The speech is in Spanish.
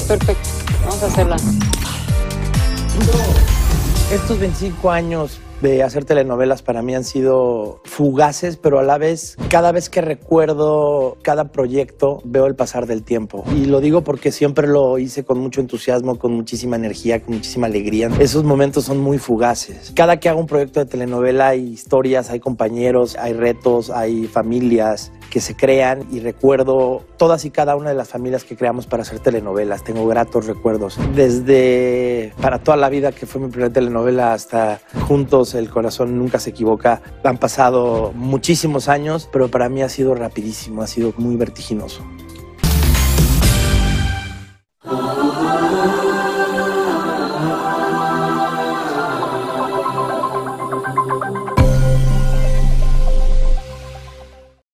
Perfecto, vamos a hacerla. Estos 25 años de hacer telenovelas para mí han sido fugaces, pero a la vez, cada vez que recuerdo cada proyecto, veo el pasar del tiempo. Y lo digo porque siempre lo hice con mucho entusiasmo, con muchísima energía, con muchísima alegría. Esos momentos son muy fugaces. Cada que hago un proyecto de telenovela hay historias, hay compañeros, hay retos, hay familias que se crean y recuerdo todas y cada una de las familias que creamos para hacer telenovelas. Tengo gratos recuerdos. Desde Para toda la vida, que fue mi primera telenovela, hasta Juntos, el corazón nunca se equivoca. Han pasado muchísimos años, pero para mí ha sido rapidísimo, ha sido muy vertiginoso.